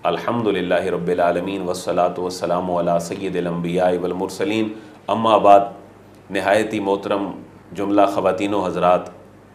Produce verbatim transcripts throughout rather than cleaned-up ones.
अल्हम्दुलिल्लाह रब्बिल आलमीन वस्सलातु वस्सलामु अला सय्यिदिल अंबिया वल मुरसलीन अम्मा बाद। नहायत ही मोहतरम जुमला ख़वातीन व हज़रात,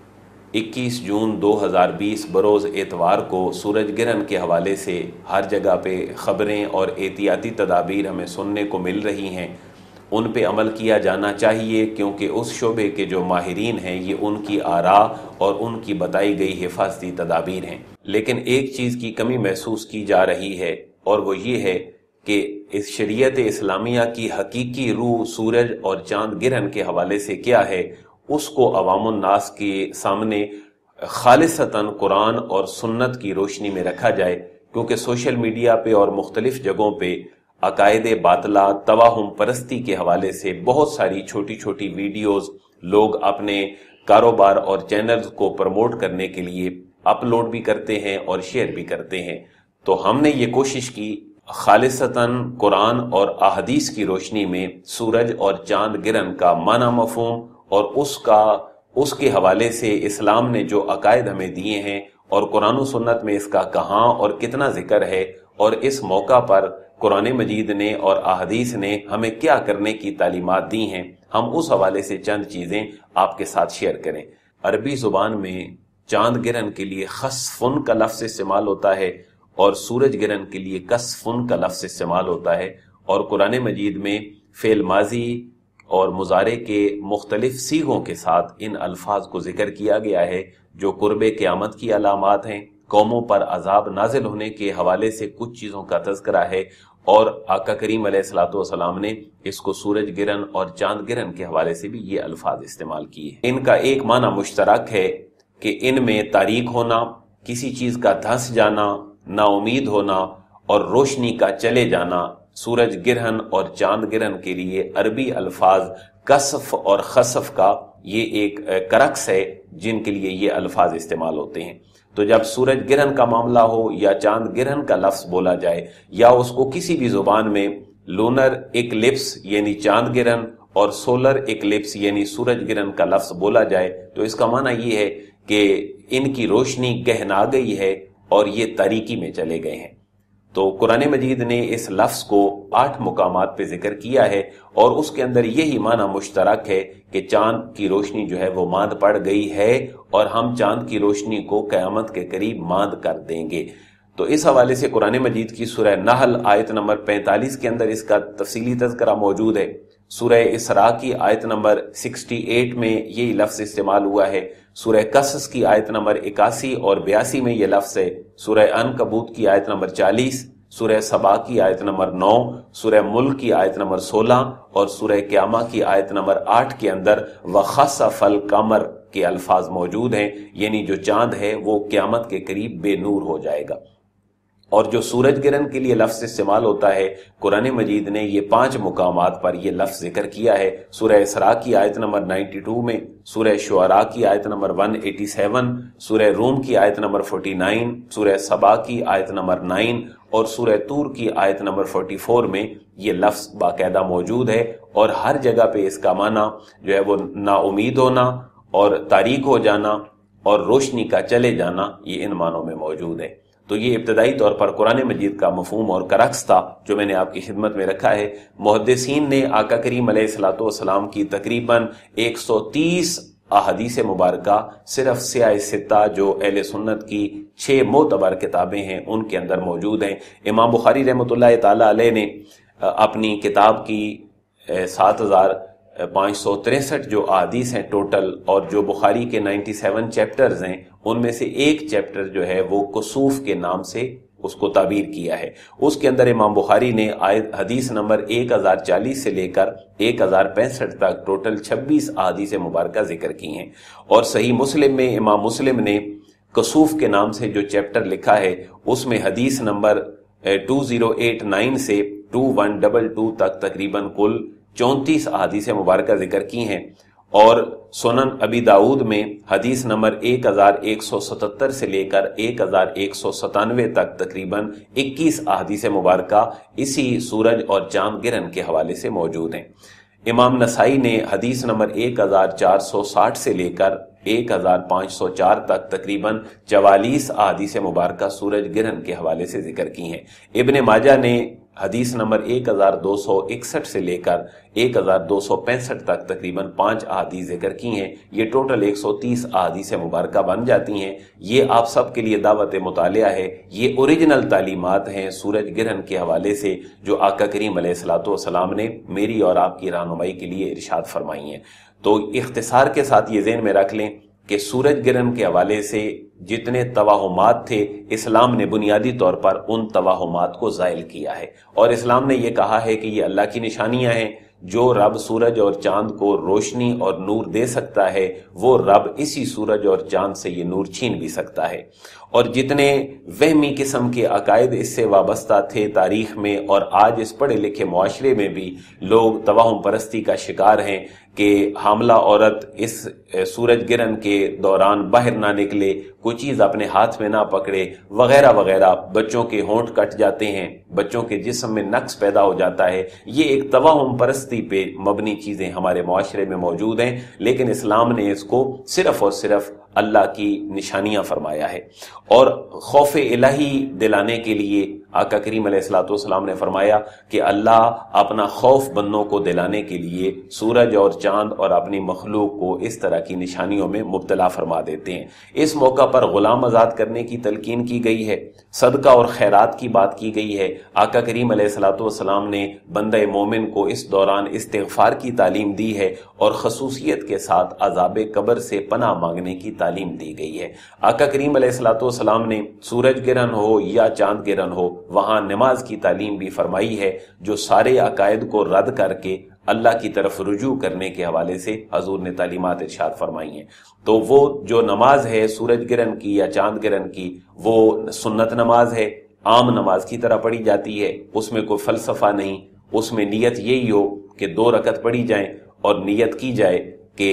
इक्कीस जून दो हज़ार बीस बरोज़ एतवार को सूरज गिरहन के हवाले से हर जगह पे ख़बरें और एहतियाती तदाबीर हमें सुनने को मिल रही हैं। उन पे अमल किया जाना चाहिए, क्योंकि उस शोबे के जो माहिरीन हैं ये उनकी आरा और उनकी बताई गई हिफाजती तदाबीर हैं। लेकिन एक चीज़ की कमी महसूस की जा रही है, और वो ये है कि इस शरीयत इस्लामिया की हकीकी रूह सूरज और चाँद गिरहन के हवाले से क्या है, उसको अवामुन नास के सामने खालिसतन कुरान और सुन्नत की रोशनी में रखा जाए। क्योंकि सोशल मीडिया पे और मुख्तलिफ जगहों पे अकायदे बातला तवाहुम परस्ती के हवाले से बहुत सारी छोटी छोटी वीडियोस लोग अपने कारोबार और चैनल्स को प्रमोट करने के लिए अपलोड भी करते हैं और शेयर भी करते हैं। तो हमने ये कोशिश की खालिसतन कुरान और अहदीस की रोशनी में सूरज और चांद गिरहन का माना मफहूम और उसका उसके हवाले से इस्लाम ने जो अकायद हमें दिए हैं और कुरान और सुन्नत में इसका कहाँ और कितना जिक्र है, और इस मौका पर कुरान मजीद ने और अहदीस ने हमें क्या करने की तालीमात दी हैं, हम उस हवाले से चंद चीज़ें आपके साथ शेयर करें। अरबी ज़ुबान में चांद गिरहन के लिए खस्फुन का लफ्ज़ इस्तेमाल होता है और सूरज गिरहन के लिए कसफुन का लफ्ज़ इस्तेमाल होता है। और कुरान मजीद में फ़ेल माजी और मुजारे के मुख्तलिफ सीगों के साथ इन अल्फाज को जिक्र किया गया है, जो कुर्बे क़यामत की अलामात हैं। कौमों पर अजाब नाजिल होने के हवाले से कुछ चीज़ों का तज़किरा है, और आका करीम अलैहिस्सलातु वस्सलाम ने इसको सूरज गिरहन और चांद गिरहन के हवाले से भी ये अल्फाज इस्तेमाल किए। इनका एक माना मुश्तरक है कि इनमें तारीक होना, किसी चीज़ का धंस जाना, नाउमीद होना और रोशनी का चले जाना। सूरज गिरहन और चांद गिरहन के लिए अरबी अल्फाज कसफ और खसफ का ये एक करक्स है जिनके लिए ये अल्फाज इस्तेमाल होते हैं। तो जब सूरज गिरहन का मामला हो या चांद गिरहन का लफ्ज़ बोला जाए, या उसको किसी भी जुबान में लूनर इक्लिप्स यानी चांद गिरहन और सोलर इक्लिप्स यानी सूरज गिरहन का लफ्ज़ बोला जाए, तो इसका माना ये है कि इनकी रोशनी गहना गई है और ये तारीकी में चले गए हैं। तो कुरान मजीद ने इस लफ्ज़ को आठ मुकामात पे जिक्र किया है, और उसके अंदर यही माना मुश्तरक है कि चांद की रोशनी जो है वो मांद पड़ गई है और हम चांद की रोशनी को क़यामत के करीब मांद कर देंगे। तो इस हवाले से कुरान मजीद की सूरह नहल आयत नंबर पैंतालीस के अंदर इसका तफसीली तज़किरा मौजूद है। सूरह इसरा की आयत नंबर अड़सठ में यही लफ्ज़ इस्तेमाल हुआ है। सूरह कसस की आयत नंबर इक्यासी और बयासी में यह लफ्ज़ है। सूरह अनकबूत की आयत नंबर चालीस, सूरह सबा की आयत नंबर नौ, सूरह मुल्क की आयत नंबर सोलह और सूरह क़यामा की आयत नंबर आठ के अंदर वखसफल कमर के अल्फाज मौजूद हैं, यानी जो चांद है वो क़यामत के करीब बेनूर हो जाएगा। और जो सूरज गिरहन के लिए लफ्ज़ इस्तेमाल होता है, कुरान मजीद ने ये पांच मुकामात पर यह लफ्ज़ जिक्र किया है। सूरह इसरा की आयत नंबर बानवे में, सूरह शुअरा की आयत नंबर एक सौ सत्तासी, सूरह रूम की आयत नंबर उनचास, सूरह सबा की आयत नंबर नौ और सूरह तूर की आयत नंबर चौवालीस में ये लफ्ज़ बाकायदा मौजूद है। और हर जगह पे इसका माना जो है वो नाउमीद होना और तारीक हो जाना और रोशनी का चले जाना, ये इन मानों में मौजूद है। तो ये इब्तदाई तौर पर कुरान मजीद का मफहूम और करक्स था जो मैंने आपकी खिदमत में रखा है। मुहद्दिसीन ने आका करीम अलैहिस्सलातु वस्सलाम की तकरीबन एक सौ तीस अहादीस मुबारका सिर्फ सियाह सित्ता जो अहले सुन्नत की छह मोतबर किताबें हैं उनके अंदर मौजूद हैं। इमाम बुखारी रहमतुल्लाह ताला अलैह ने अपनी किताब की सात हजार पाँच सौ तिरसठ जो अहादीस हैं टोटल, और जो बुखारी के सत्तानवे चैप्टर्स हैं उनमें से एक चैप्टर जो है वो कुसूफ के नाम से उसको ताबीर किया है। उसके अंदर इमाम बुखारी ने आयत हदीस नंबर एक हजार चालीस से लेकर एक हजार पैंसठ तक टोटल छब्बीस अहादीस मुबारका जिक्र की हैं। और सही मुस्लिम में इमाम मुस्लिम ने कुसूफ के नाम से जो चैप्टर लिखा है उसमें हदीस नंबर दो हज़ार नवासी से इक्कीस सौ बाईस तक तकरीबन कुल चौंतीस अहादीस मुबारका जिक्र की हैं। और सुनन अबी दाऊद में हदीस नंबर एक हजार एक सौ सतहत्तर से लेकर एक हजार एक सौ सतानवे तक तकरीबन इक्कीस अहादीस मुबारका इसी सूरज और चांद गिरहन के हवाले से मौजूद हैं। इमाम नसाई ने हदीस नंबर एक हजार चार सौ साठ से लेकर ایک ہزار پانچ سو چار تک تقریباً چوالیس احادیث مبارکہ سورج گرہن کے حوالے سے ذکر کی ہیں۔ ابن ماجہ نے حدیث نمبر ایک ہزار دو سو اکسٹھ سے لے کر ایک ہزار دو سو پینسٹھ تک تقریباً پانچ احادیث ذکر کی ہیں، یہ ٹوٹل ایک سو تیس احادیث مبارکہ بن جاتی ہیں۔ یہ آپ سب کے لیے دعوت مطالعہ ہے، یہ اوریجنل تعلیمات ہیں سورج گرہن کے حوالے سے جو آقا کریم علیہ الصلوۃ والسلام نے میری اور آپ کی رہنمائی کے لیے ارشاد فرمائی ہیں۔ تو اختصار کے ساتھ یہ ذہن میں رکھ لیں کہ سورج گرہن کے حوالے سے جتنے توہمات تھے، اسلام نے بنیادی طور پر ان توہمات کو زائل کیا ہے، اور اسلام نے یہ کہا ہے کہ یہ اللہ کی نشانیاں ہیں۔ جو رب سورج اور چاند کو روشنی اور نور دے سکتا ہے، وہ رب اسی سورج اور چاند سے یہ نور چھین بھی سکتا ہے۔ اور جتنے وہمی قسم کے عقائد اس سے وابستہ تھے تاریخ میں، اور آج اس پڑھے لکھے معاشرے میں بھی لوگ توہم پرستی کا شکار ہیں کہ حاملہ عورت اس سورج گرہن کے دوران باہر نہ نکلے، کوئی چیز اپنے ہاتھ میں نہ پکڑے وغیرہ وغیرہ، بچوں کے ہونٹ کٹ جاتے ہیں، بچوں کے جسم میں نقص پیدا ہو جاتا ہے۔ یہ ایک توہم پرستی پہ مبنی چیزیں ہمارے معاشرے میں موجود ہیں، لیکن اسلام نے اس کو صرف اور صرف اللہ کی نشانیاں فرمایا ہے۔ اور خوف الہی دلانے کے لیے آقا کریم علیہ الصلوۃ والسلام نے فرمایا کہ اللہ اپنا خوف بندوں کو دلانے کے لیے سورج اور چاند اور اپنی مخلوق کو اس طرح کی نشانیوں میں مبتلا فرما دیتے ہیں۔ اس موقع پر غلام آزاد کرنے کی تلقین کی گئی ہے، صدقہ اور خیرات کی بات کی گئی ہے۔ آقا کریم علیہ الصلوۃ والسلام نے بندہ مومن کو اس دوران استغفار کی تعلیم دی ہے، اور خصوصیت کے ساتھ عذاب قبر سے پناہ مانگنے کی تعلیم دی گئی ہے۔ آقا کریم علیہ الصلوۃ والسلام نے سورج گرہن ہو یا چاند گرہن ہو، وہاں نماز کی تعلیم بھی فرمائی ہے، جو سارے عقائد کو رد کر کے اللہ کی طرف رجوع کرنے کے حوالے سے حضور نے تعلیمات ارشاد فرمائی ہیں۔ تو وہ جو نماز ہے سورج گرہن کی یا چاند گرہن کی، وہ سنت نماز ہے، عام نماز کی طرح پڑھی جاتی ہے، اس میں کوئی فلسفہ نہیں، اس میں نیت یہی ہو کہ دو رکعت پڑھی جائیں، اور نیت کی جائے کہ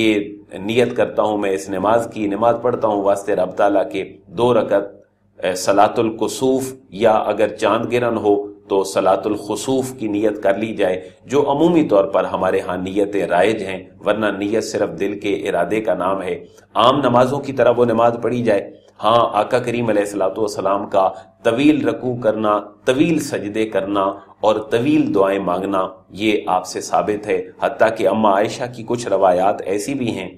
یہ نیت کرتا ہوں میں اس نماز کی، نماز پڑھتا ہوں واسطے رب تعالیٰ کے، دو رکعت صلاۃ الکسوف یا اگر چاند گرہن ہو تو صلاۃ الخسوف کی نیت کر لی جائے، جو عمومی طور پر ہمارے ہاں نیتیں رائج ہیں، ورنہ نیت صرف دل کے ارادے کا نام ہے۔ عام نمازوں کی طرح وہ نماز پڑھی جائے۔ ہاں، آقا کریم علیہ الصلوۃ والسلام کا طویل رکوع کرنا، طویل سجدے کرنا اور طویل دعائیں مانگنا یہ آپ سے ثابت ہے، حتیٰ کہ اماں عائشہ کی کچھ روایات ایسی بھی ہیں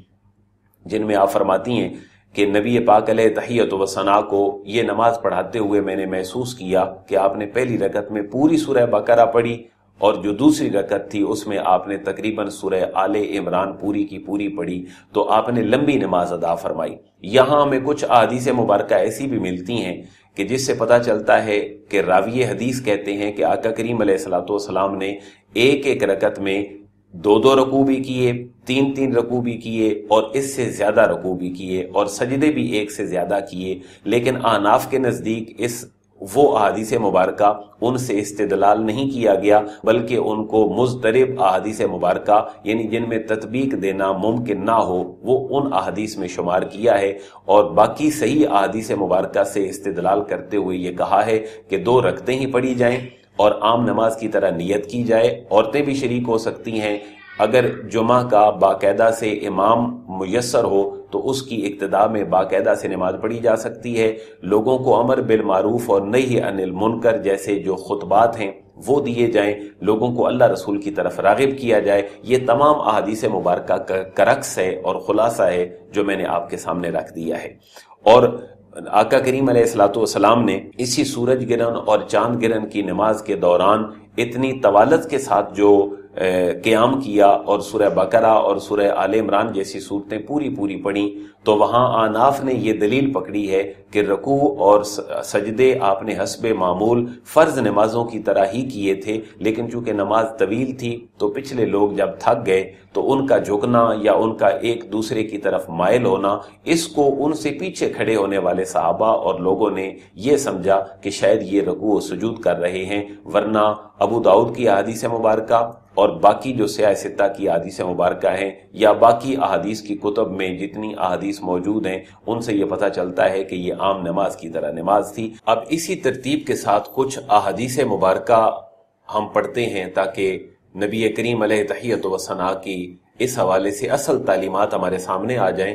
جن میں آپ فرماتی ہیں کہ نبی پاک علیہ تحیۃ و ثنا کو یہ نماز پڑھاتے ہوئے میں نے محسوس کیا کہ آپ نے پہلی رکعت میں پوری سورہ بقرہ پڑھی، اور جو دوسری رکعت تھی اس میں آپ نے تقریباً سورہ آل عمران پوری کی پوری پڑھی، تو آپ نے لمبی نماز ادا فرمائی۔ یہاں ہمیں کچھ احادیث مبارکہ ایسی بھی ملتی ہیں کہ جس سے پتہ چلتا ہے کہ راوی حدیث کہتے ہیں کہ آقا کریم علیہ الصلوۃ والسلام نے ایک ایک رکعت میں دو دو رکوع بھی کیے، تین تین رکوع بھی کیے، اور اس سے زیادہ رکوع بھی کیے، اور سجدے بھی ایک سے زیادہ کیے۔ لیکن احناف کے نزدیک اس وہ احادیث مبارکہ ان سے استدلال نہیں کیا گیا، بلکہ ان کو مضطرب احادیث مبارکہ یعنی جن میں تطبیق دینا ممکن نہ ہو وہ ان احادیث میں شمار کیا ہے، اور باقی صحیح احادیث مبارکہ سے استدلال کرتے ہوئے یہ کہا ہے کہ دو رکعتیں ہی پڑھی جائیں اور عام نماز کی طرح نیت کی جائے۔ عورتیں بھی شریک ہو سکتی ہیں، اگر جمعہ کا باقاعدہ سے امام میسر ہو تو اس کی اقتداء میں باقاعدہ سے نماز پڑھی جا سکتی ہے۔ لوگوں کو امر بالمعروف اور نہی عن المنکر جیسے جو خطبات ہیں وہ دیے جائیں، لوگوں کو اللہ رسول کی طرف راغب کیا جائے۔ یہ تمام احادیث مبارکہ کا کرکس ہے اور خلاصہ ہے جو میں نے آپ کے سامنے رکھ دیا ہے۔ اور آقا کریم علیہ الصلوۃ والسلام نے اسی سورج گرہن اور چاند گرہن کی نماز کے دوران اتنی طوالت کے ساتھ جو قیام کیا اور سورہ بقرہ اور سورہ آل عمران جیسی صورتیں پوری پوری پڑھیں، تو وہاں احناف نے یہ دلیل پکڑی ہے کہ رکوع اور سجدے آپ نے حسب معمول فرض نمازوں کی طرح ہی کیے تھے، لیکن چونکہ نماز طویل تھی تو پچھلے لوگ جب تھک گئے تو ان کا جھکنا یا ان کا ایک دوسرے کی طرف مائل ہونا، اس کو ان سے پیچھے کھڑے ہونے والے صحابہ اور لوگوں نے یہ سمجھا کہ شاید یہ رکوع و سجود کر رہے ہیں، ورنہ ابو داؤد کی احادیث مبارکہ اور باقی جو سیاہ ستہ کی احادیث مبارکہ ہیں یا باقی احادیث کی کتب میں جتنی احادیث موجود ہیں ان سے یہ پتہ چلتا ہے کہ یہ عام نماز کی طرح نماز تھی۔ اب اسی ترتیب کے ساتھ کچھ احادیث مبارکہ ہم پڑھتے ہیں تاکہ نبی کریم علیہ تحیۃ و ثنا کی اس حوالے سے اصل تعلیمات ہمارے سامنے آ جائیں۔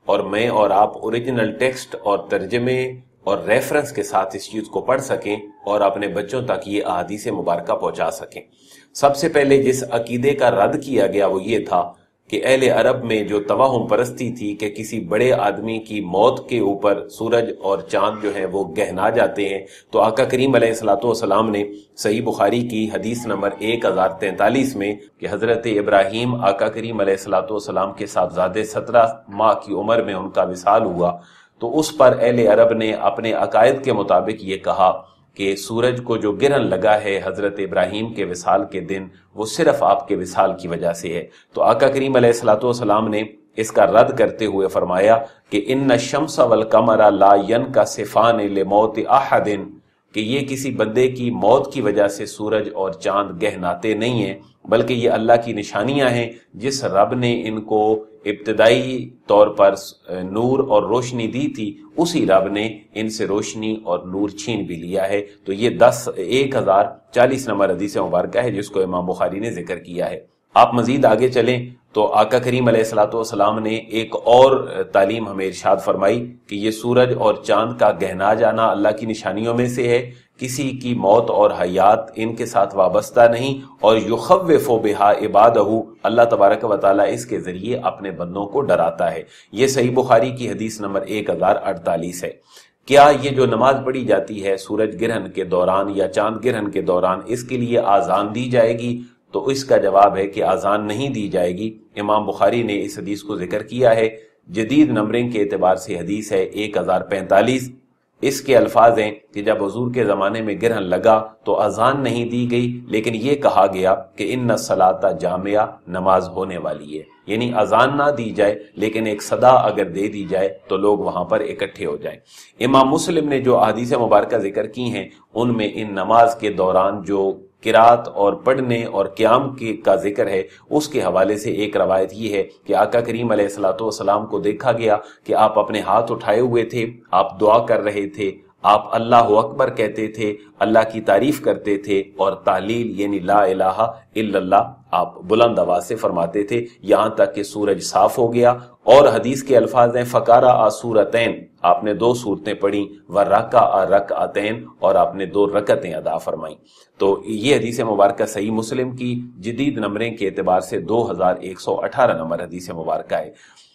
اور میں اور آپ اوریجنل ٹیکسٹ اور ترجمے اور ریفرنس کے ساتھ اس چیز کو پڑھ سکیں اور اپنے بچوں تک یہ احادیث مبارکہ پہنچا سکیں۔ سب سے پہلے جس عقیدے کا رد کیا گیا وہ یہ تھا کہ اہل عرب میں جو توہم پرستی تھی کہ کسی بڑے آدمی کی موت کے اوپر سورج اور چاند جو ہیں وہ گہنا جاتے ہیں، تو آقا کریم علیہ الصلوۃ والسلام نے صحیح بخاری کی حدیث نمبر ایک ہزار تینتالیس میں کہ حضرت ابراہیم آقا کریم علیہ الصلوۃ والسلام کے صاحبزادے سترہ ماہ کی عمر میں ان کا وصال ہوا، تو اس پر اہل عرب نے اپنے عقائد کے مطابق یہ کہا کہ سورج کو جو گرہن لگا ہے حضرت ابراہیم کے وصال کے دن وہ صرف آپ کے وصال کی وجہ سے ہے۔ تو آقا کریم علیہ الصلوۃ والسلام نے اس کا رد کرتے ہوئے فرمایا کہ ان الشمس والقمر لا ينکسفان لموت احد، کہ یہ کسی بندے کی موت کی وجہ سے سورج اور چاند گہناتے نہیں ہیں، بلکہ یہ اللہ کی نشانیاں ہیں جس رب نے ان کو ابتدائی طور پر نور اور روشنی دی تھی، اسی رب نے ان سے روشنی اور نور چھین بھی لیا ہے۔ تو یہ دس ایک ہزار چالیس نمبر حدیث مبارکہ ہے جس کو امام بخاری نے ذکر کیا ہے۔ آپ مزید آگے چلیں تو آقا کریم علیہ الصلوۃ والسلام نے ایک اور تعلیم ہمیں ارشاد فرمائی کہ یہ سورج اور چاند کا گہنا جانا اللہ کی نشانیوں میں سے ہے، کسی کی موت اور حیات ان کے ساتھ وابستہ نہیں، اور یخوف بہا عبادہ، اللہ تبارک و تعالیٰ اس کے ذریعے اپنے بندوں کو ڈراتا ہے۔ یہ صحیح بخاری کی حدیث نمبر ایک ہزار اڑتالیس ہے۔ کیا یہ جو نماز پڑھی جاتی ہے سورج گرہن کے دوران یا چاند گرہن کے دوران اس کے لیے آذان دی جائے گی؟ تو اس کا جواب ہے کہ آذان نہیں دی جائے گی۔ امام بخاری نے اس حدیث کو ذکر کیا ہے، جدید نمبرنگ کے اعتبار سے حدیث ہے ایک ہزار پینتالیس۔ اس کے الفاظ ہیں کہ جب حضور کے زمانے میں گرہن لگا تو اذان نہیں دی گئی، لیکن یہ کہا گیا کہ ان الصلاۃ جامعہ، نماز ہونے والی ہے، یعنی اذان نہ دی جائے لیکن ایک صدا اگر دے دی جائے تو لوگ وہاں پر اکٹھے ہو جائیں۔ امام مسلم نے جو احادیث مبارکہ ذکر کی ہیں ان میں ان نماز کے دوران جو قرات اور پڑھنے اور قیام کے کا ذکر ہے اس کے حوالے سے ایک روایت یہ ہے کہ آقا کریم علیہ الصلوۃ والسلام کو دیکھا گیا کہ آپ اپنے ہاتھ اٹھائے ہوئے تھے، آپ دعا کر رہے تھے، آپ اللہ اکبر کہتے تھے، اللہ کی تعریف کرتے تھے، اور تحلیل یعنی لا الہ الا اللہ آپ بلند آواز سے فرماتے تھے، یہاں تک کہ سورج صاف ہو گیا۔ اور حدیث کے الفاظ ہیں فقارا سورتین، آپ نے دو صورتیں پڑھیں، ورکع رکعتین، اور آپ نے دو رکعتیں ادا فرمائیں۔ تو یہ حدیث مبارکہ صحیح مسلم کی جدید نمبرنگ کے اعتبار سے دو ہزار ایک سو اٹھارہ نمبر حدیث مبارکہ ہے۔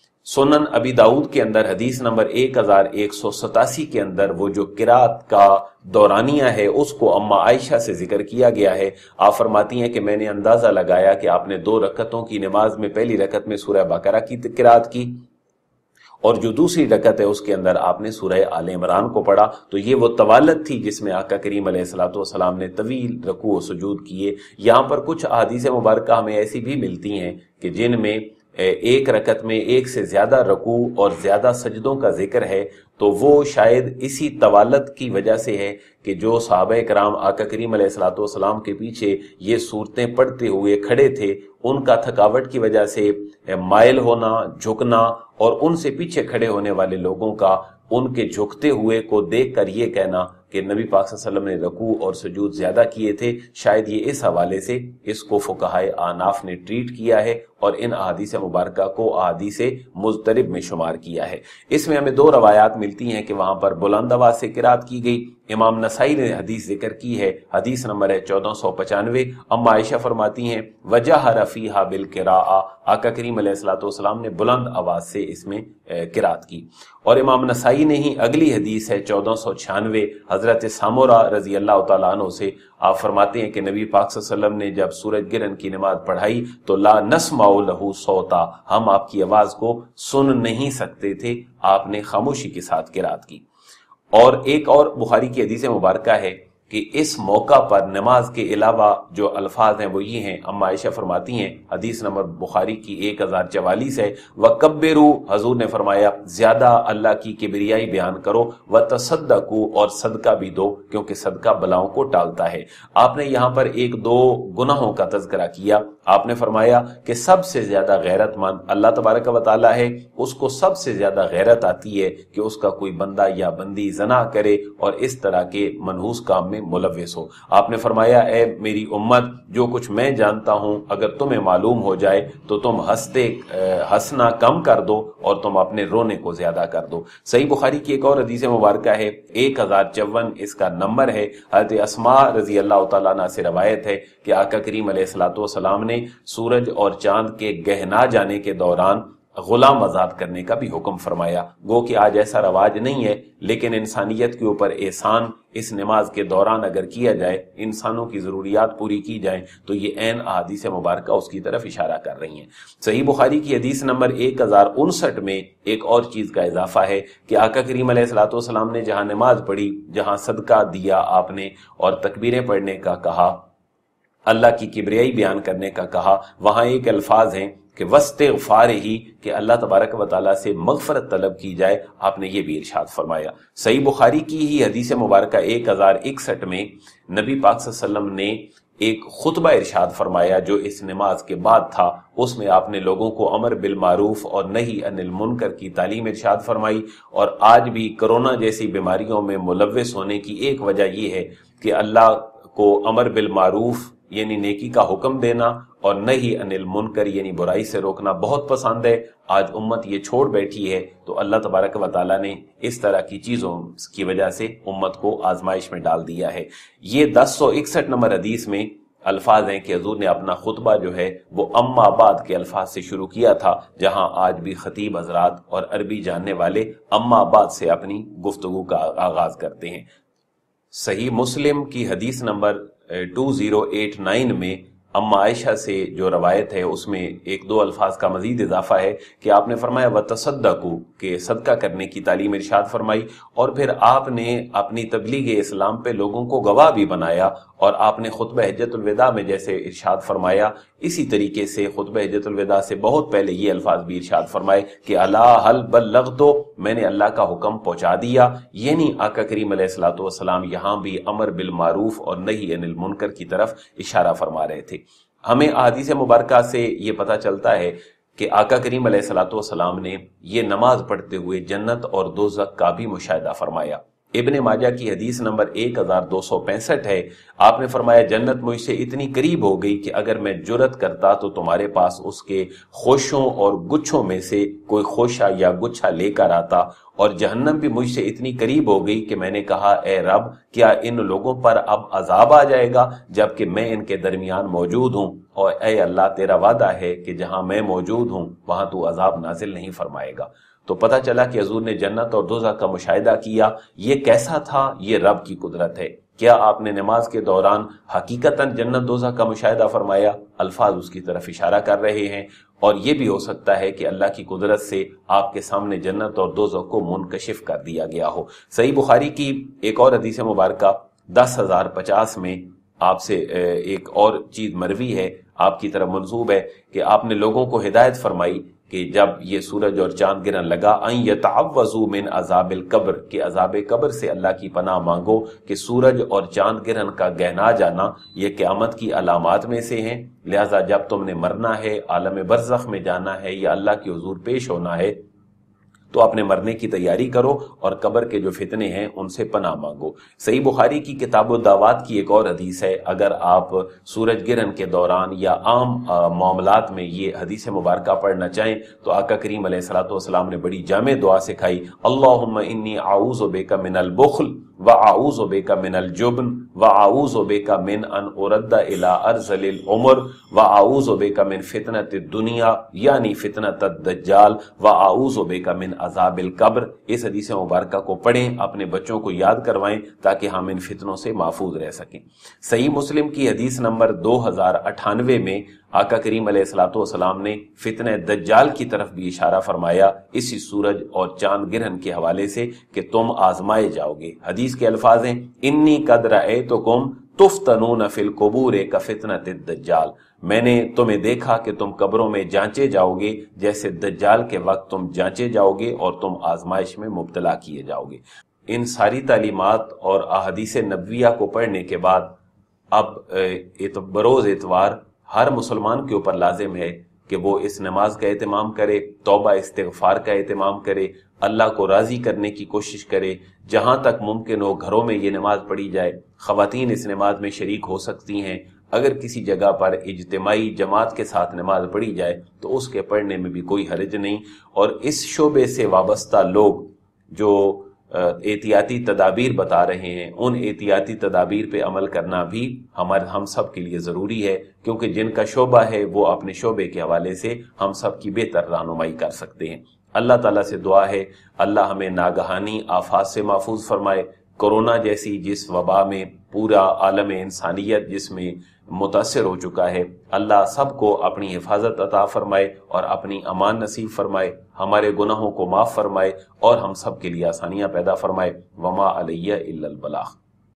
سنن ابی داؤد کے اندر حدیث نمبر ایک ہزار ایک سو ستاسی کے اندر وہ جو قرات کا دورانیہ ہے اس کو اما عائشہ سے ذکر کیا گیا ہے۔ آپ فرماتی ہیں کہ میں نے اندازہ لگایا کہ آپ نے دو رکعتوں کی نماز میں پہلی رکعت میں سورہ بقرہ کی قرات کی، اور جو دوسری رکعت ہے اس کے اندر آپ نے سورہ آل عمران کو پڑھا۔ تو یہ وہ طوالت تھی جس میں آقا کریم علیہ الصلوۃ والسلام نے طویل رکوع و سجود کیے۔ یہاں پر کچھ احادیث مبارکہ ہمیں ایسی بھی ملتی ہیں کہ جن میں ایک رکعت میں ایک سے زیادہ رکوع اور زیادہ سجدوں کا ذکر ہے، تو وہ شاید اسی طوالت کی وجہ سے ہے کہ جو صحابہ کرام آقا کریم علیہ الصلوۃ والسلام کے پیچھے یہ صورتیں پڑھتے ہوئے کھڑے تھے، ان کا تھکاوٹ کی وجہ سے مائل ہونا، جھکنا، اور ان سے پیچھے کھڑے ہونے والے لوگوں کا ان کے جھکتے ہوئے کو دیکھ کر یہ کہنا کہ نبی پاک صلی اللہ علیہ وسلم نے رکوع اور سجود زیادہ کیے تھے، شاید یہ اس حوالے سے اس کو فقہائے احناف نے ٹریٹ کیا ہے اور ان احادیث مبارکہ کو احادیث مضطرب میں شمار کیا ہے۔ اس میں ہمیں دو روایات ملتی ہیں کہ وہاں پر بلند آواز سے قرات کی گئی۔ امام نسائی نے حدیث ذکر کی ہے، حدیث نمبر ہے چودہ سو پچانوے۔ اما عائشہ فرماتی ہیں وجہر فیہا بالقراءہ، آقا کریم علیہ الصلوۃ والسلام نے بلند آواز سے اس میں قرات کی۔ اور امام نسائی نے ہی اگلی حدیث ہے چودہ سو چھیانوے حضرت سامورہ رضی اللہ تعالیٰ عنہ سے، آپ فرماتے ہیں کہ نبی پاک صلی اللہ علیہ وسلم نے جب سورج گرہن کی نماز پڑھائی تو لا نسمع لہ صوتا، ہم آپ کی آواز کو سن نہیں سکتے تھے، آپ نے خاموشی کے ساتھ قرات کی۔ اور ایک اور بخاری کی حدیث مبارکہ ہے کہ اس موقع پر نماز کے علاوہ جو الفاظ ہیں وہ یہ ہیں، اما عائشہ فرماتی ہیں، حدیث نمبر بخاری کی ایک ہزار چوالیس ہے، وَكَبِّرُوا، حضور نے فرمایا زیادہ اللہ کی کبریائی بیان کرو، وَتَصَدَّقُوا، اور صدقہ بھی دو کیونکہ صدقہ بلاؤں کو ٹالتا ہے۔ آپ نے یہاں پر ایک دو گناہوں کا تذکرہ کیا۔ آپ نے فرمایا کہ سب سے زیادہ غیرت مند اللہ تبارک و تعالی ہے، اس کو سب سے زیادہ غیرت آتی ہے کہ اس کا کوئی بندہ یا بندی زنا کرے اور اس طرح کے منحوس کام میں ملوث ہو۔ آپ نے فرمایا اے میری امت، جو کچھ میں جانتا ہوں اگر تمہیں معلوم ہو جائے تو تم ہنستے ہنسنا کم کر دو اور تم اپنے رونے کو زیادہ کر دو۔ صحیح بخاری کی ایک اور حدیث مبارکہ ہے، ایک ہزار چون اس کا نمبر ہے، حضرت اسماء رضی اللہ تعالیٰ عنہ سے روایت ہے کہ آقا کریم علیہ الصلوۃ والسلام نے سورج اور چاند کے گہنا جانے کے دوران غلام آزاد کرنے کا بھی حکم فرمایا۔ گو کہ آج ایسا رواج نہیں ہے، لیکن انسانیت کے اوپر احسان اس نماز کے دوران اگر کیا جائے، انسانوں کی ضروریات پوری کی جائیں، تو یہ عین احادیث مبارکہ اس کی طرف اشارہ کر رہی ہیں۔ صحیح بخاری کی حدیث نمبر ایک ہزار انسٹھ میں ایک اور چیز کا اضافہ ہے کہ آقا کریم علیہ الصلوۃ والسلام نے جہاں نماز پڑھی، جہاں صدقہ دیا آپ نے اور تکبیریں پڑھنے کا کہا، اللہ کی کبریائی بیان کرنے کا کہا، وہاں ایک الفاظ ہیں کہ وَاسْتِغْفَارِ ہی، کہ اللہ تبارک و تعالیٰ سے مغفرت طلب کی جائے، آپ نے یہ بھی ارشاد فرمایا۔ صحیح بخاری کی ہی حدیث مبارکہ ایک ہزار اکسٹھ میں نبی پاک صلی اللہ علیہ وسلم نے ایک خطبہ ارشاد فرمایا جو اس نماز کے بعد تھا، اس میں آپ نے لوگوں کو امر بالمعروف اور نہی عن المنکر کی تعلیم ارشاد فرمائی۔ اور آج بھی کرونا جیسی بیماریوں میں ملوث ہونے کی ایک وجہ یہ ہے کہ اللہ کو امر بالمعروف یعنی نیکی کا حکم دینا اور نہی عن المنکر یعنی برائی سے روکنا بہت پسند ہے۔ آج امت یہ چھوڑ بیٹھی ہے، تو اللہ تبارک و تعالیٰ نے اس طرح کی چیزوں کی وجہ سے امت کو آزمائش میں ڈال دیا ہے۔ یہ دس سو اکسٹھ نمبر حدیث میں الفاظ ہیں کہ حضور نے اپنا خطبہ جو ہے وہ اما بعد کے الفاظ سے شروع کیا تھا، جہاں آج بھی خطیب حضرات اور عربی جاننے والے اما بعد سے اپنی گفتگو کا آغاز کرتے ہیں۔ صحیح مسلم کی حدیث نمبر دو ہزار نناسی میں اما عائشہ سے جو روایت ہے اس میں ایک دو الفاظ کا مزید اضافہ ہے کہ آپ نے فرمایا وَتَصَدَّقُوا، کہ صدقہ کرنے کی تعلیم ارشاد فرمائی، اور پھر آپ نے اپنی تبلیغ اسلام پہ لوگوں کو گواہ بھی بنایا، اور آپ نے خطبہ حجت الوداع میں جیسے ارشاد فرمایا، اسی طریقے سے خطبہ حجت الوداع سے بہت پہلے یہ الفاظ بھی ارشاد فرمائے کہ الا هل بلغت، میں نے اللہ کا حکم پہنچا دیا۔ یعنی آقا کریم علیہ الصلوۃ والسلام یہاں بھی امر بالمعروف اور نہی عن المنکر کی طرف اشارہ فرما رہے تھے۔ ہمیں احادیث مبارکہ سے یہ پتہ چلتا ہے کہ آقا کریم علیہ الصلوۃ والسلام نے یہ نماز پڑھتے ہوئے جنت اور دوزخ کا بھی مشاہدہ فرمایا۔ ابن ماجہ کی حدیث نمبر ایک ہزار دو سو پینسٹھ ہے، آپ نے فرمایا جنت مجھ سے اتنی قریب ہو گئی کہ اگر میں جرت کرتا تو تمہارے پاس اس کے خوشوں اور گچھوں میں سے کوئی خوشہ یا گچھا لے کر آتا، اور جہنم بھی مجھ سے اتنی قریب ہو گئی کہ میں نے کہا اے رب، کیا ان لوگوں پر اب عذاب آ جائے گا جبکہ میں ان کے درمیان موجود ہوں؟ اور اے اللہ، تیرا وعدہ ہے کہ جہاں میں موجود ہوں وہاں تو عذاب نازل نہیں فرمائے گا۔ تو پتہ چلا کہ حضور نے جنت اور دوزخ کا مشاہدہ کیا۔ یہ کیسا تھا؟ یہ رب کی قدرت ہے۔ کیا آپ نے نماز کے دوران حقیقتاً جنت دوزخ کا مشاہدہ فرمایا؟ الفاظ اس کی طرف اشارہ کر رہے ہیں، اور یہ بھی ہو سکتا ہے کہ اللہ کی قدرت سے آپ کے سامنے جنت اور دوزخ کو منکشف کر دیا گیا ہو۔ صحیح بخاری کی ایک اور حدیث مبارکہ دس ہزار پچاس میں آپ سے ایک اور چیز مروی ہے، آپ کی طرف منسوب ہے کہ آپ نے لوگوں کو ہدایت فرمائی کہ جب یہ سورج اور چاند گرن لگا ان یتعوذوا من عذاب القبر، کہ عذاب قبر سے اللہ کی پناہ مانگو، کہ سورج اور چاند گرہن کا گہنا جانا یہ قیامت کی علامات میں سے ہیں، لہذا جب تم نے مرنا ہے، عالم برزخ میں جانا ہے یا اللہ کے حضور پیش ہونا ہے، تو اپنے مرنے کی تیاری کرو اور قبر کے جو فتنے ہیں ان سے پناہ مانگو۔ صحیح بخاری کی کتاب الدعوات کی ایک اور حدیث ہے، اگر آپ سورج گرہن کے دوران یا عام معاملات میں یہ حدیث مبارکہ پڑھنا چاہیں تو آقا کریم علیہ الصلوۃ والسلام نے بڑی جامع دعا سکھائی، اللہم انی اعوذ بک من البخل واعوذ بک من الجبن واعوذ بک من ان ارد الی ارذل العمر واعوذ بک من فتنۃ الدنیا یعنی فتنۃ الدجال واعوذ بک من عذاب القبر۔ اس حدیث مبارکہ کو پڑھیں، اپنے بچوں کو یاد کروائیں تاکہ ہم ان فتنوں سے محفوظ رہ سکیں۔ صحیح مسلم کی حدیث نمبر دو ہزار اٹھانوے میں آقا کریم علیہ الصلوۃ والسلام نے فتنہ دجال کی طرف بھی اشارہ فرمایا اسی سورج اور چاند گرہن کے حوالے سے کہ تم آزمائے جاؤ گے۔ حدیث کے الفاظ ہیں انی قد رأیتکم تفتنون فی القبور کفتنۃ الدجال، میں نے تمہیں دیکھا کہ تم قبروں میں جانچے جاؤ گے جیسے دجال کے وقت تم جانچے جاؤ گے اور تم آزمائش میں مبتلا کیے جاؤ گے۔ ان ساری تعلیمات اور احادیث نبویہ کو پڑھنے کے بعد اب بروز اتوار ہر مسلمان کے اوپر لازم ہے کہ وہ اس نماز کا اہتمام کرے، توبہ استغفار کا اہتمام کرے، اللہ کو راضی کرنے کی کوشش کرے، جہاں تک ممکن ہو گھروں میں یہ نماز پڑھی جائے۔ خواتین اس نماز میں شریک ہو سکتی ہیں، اگر کسی جگہ پر اجتماعی جماعت کے ساتھ نماز پڑھی جائے تو اس کے پڑھنے میں بھی کوئی حرج نہیں۔ اور اس شعبے سے وابستہ لوگ جو احتیاطی تدابیر بتا رہے ہیں، ان احتیاطی تدابیر پہ عمل کرنا بھی ہمارے ہم سب کے لیے ضروری ہے، کیونکہ جن کا شعبہ ہے وہ اپنے شعبے کے حوالے سے ہم سب کی بہتر رہنمائی کر سکتے ہیں۔ اللہ تعالیٰ سے دعا ہے اللہ ہمیں ناگہانی آفات سے محفوظ فرمائے۔ کورونا جیسی جس وبا میں پورا عالم انسانیت جس میں متاثر ہو چکا ہے، اللہ سب کو اپنی حفاظت عطا فرمائے اور اپنی امان نصیب فرمائے، ہمارے گناہوں کو معاف فرمائے اور ہم سب کے لیے آسانیاں پیدا فرمائے۔ وما علیہ الا البلاغ۔